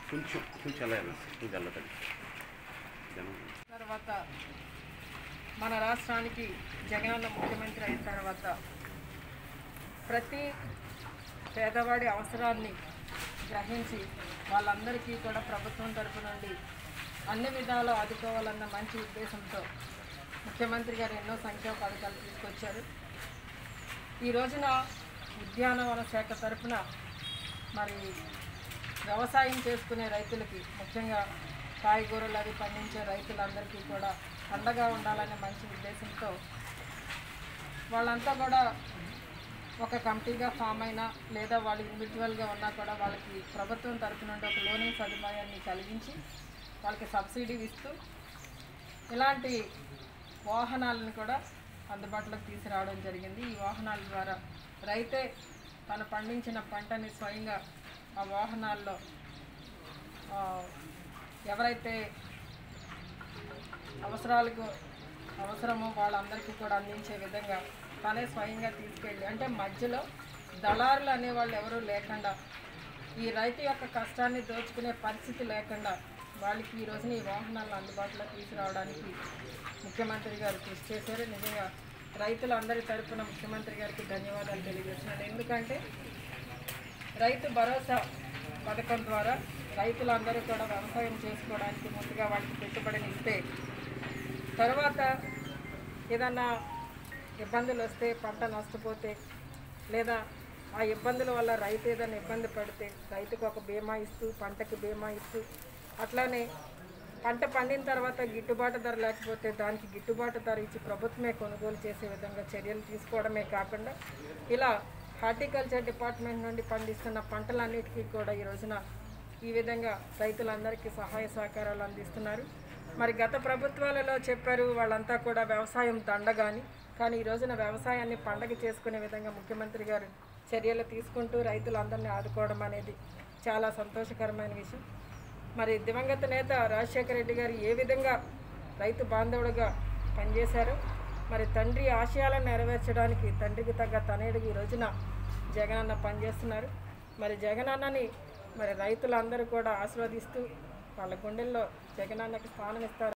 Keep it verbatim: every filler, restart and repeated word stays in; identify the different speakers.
Speaker 1: కొంచెం కొంచెం అలా వెళ్ళదు.
Speaker 2: తర్వాత మన రాష్ట్రానికి జగనన్న ముఖ్యమంత్రి అయిన తర్వాత ప్రతి పేదవాడి అవసరాన్ని గ్రహించి వాళ్ళందరికీ కూడా ప్రభుత్వం తరపు నుండి అన్ని విధాలు ఆదుకోవాలన్న మంచి ఉద్దేశంతో ముఖ్యమంత్రి గారు ఎన్నో సంక్షేమ పథకాలు తీసుకొచ్చారు. ఈ రోజున ఉద్యానవన శాఖ తరఫున మరి వ్యవసాయం చేసుకునే రైతులకి, ముఖ్యంగా కాయగూరలు అవి పండించే రైతులందరికీ కూడా అండగా ఉండాలనే మంచి ఉద్దేశంతో వాళ్ళంతా కూడా ఒక కమిటీగా ఫామ్ అయినా లేదా వాళ్ళు ఇండివిజువల్గా ఉన్నా కూడా వాళ్ళకి ప్రభుత్వం తరఫు నుండి ఒక లోనింగ్ సదుపాయాన్ని కలిగించి వాళ్ళకి సబ్సిడీ ఇస్తూ ఇలాంటి వాహనాలను కూడా అందుబాటులోకి తీసుకురావడం జరిగింది. ఈ వాహనాల ద్వారా రైతే తను పండించిన పంటని స్వయంగా ఆ వాహనాల్లో ఎవరైతే అవసరాలకు అవసరమో వాళ్ళందరికీ కూడా అందించే విధంగా తనే స్వయంగా తీసుకెళ్ళి, అంటే మధ్యలో దళారులు అనేవాళ్ళు ఎవరూ లేకుండా ఈ రైతు యొక్క కష్టాన్ని దోచుకునే పరిస్థితి లేకుండా వాళ్ళకి ఈ రోజున ఈ వాహనాలను అందుబాటులో తీసుకురావడానికి ముఖ్యమంత్రి గారు కృషి చేశారు. నిజంగా రైతులందరి తరఫున ముఖ్యమంత్రి గారికి ధన్యవాదాలు తెలియజేస్తున్నాను. ఎందుకంటే రైతు భరోసా పథకం ద్వారా రైతులందరూ కూడా వ్యవసాయం చేసుకోవడానికి ముందుగా వాళ్ళకి పెట్టుబడిని ఇస్తే తర్వాత ఏదన్నా ఇబ్బందులు వస్తే, పంట నష్టపోతే లేదా ఆ ఇబ్బందుల వల్ల రైతు ఏదైనా ఇబ్బంది పడితే రైతుకు ఒక బీమా ఇస్తూ, పంటకి బీమా ఇస్తూ, అట్లానే పంట పండిన తర్వాత గిట్టుబాటు ధర లేకపోతే దానికి గిట్టుబాటు ధర ఇచ్చి ప్రభుత్వమే కొనుగోలు చేసే విధంగా చర్యలు తీసుకోవడమే కాకుండా ఇలా హార్టికల్చర్ డిపార్ట్మెంట్ నుండి పండిస్తున్న పంటలన్నిటికీ కూడా ఈ రోజున ఈ విధంగా రైతులందరికీ సహాయ సహకారాలు అందిస్తున్నారు. మరి గత ప్రభుత్వాలలో చెప్పారు వాళ్ళంతా కూడా వ్యవసాయం దండగాని, కానీ ఈ రోజున వ్యవసాయాన్ని పండగ చేసుకునే విధంగా ముఖ్యమంత్రి గారు చర్యలు తీసుకుంటూ రైతులందరినీ ఆదుకోవడం అనేది చాలా సంతోషకరమైన విషయం. మరి దివంగత నేత రాజశేఖర రెడ్డి గారు ఏ విధంగా రైతు బాంధవుడుగా పనిచేశారు, మరి తండ్రి ఆశయాలను నెరవేర్చడానికి తండ్రికి తగ్గ తనయుడికి ఈ రోజున జగనన్న పనిచేస్తున్నారు. మరి జగనన్నని మరి రైతులందరూ కూడా ఆస్వాదిస్తూ వాళ్ళ గుండెల్లో జగనన్నకి స్థానం ఇస్తారు.